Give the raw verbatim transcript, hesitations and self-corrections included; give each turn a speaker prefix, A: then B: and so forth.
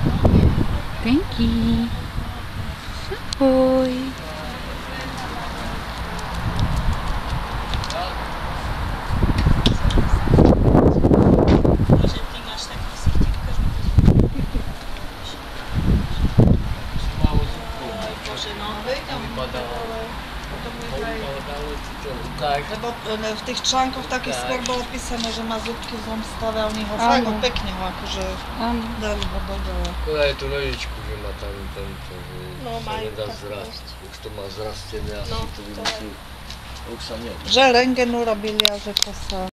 A: Thank you. Ahoy.
B: Lebo v tých článkoch takých skôr bolo písané, že má zúbky v zlom stave, a oni ho fakt pekne ho akože dali ho do dole.
C: Škoda je tu nožičku, že má tam tento, že
D: No,
C: sa
D: majú
C: nedá
D: tak
C: zrasť. Už to má zrastené, asi
D: No,
C: to by
D: to je.
C: musí, už sa nedá.
B: Že rentgen urobili a že to sa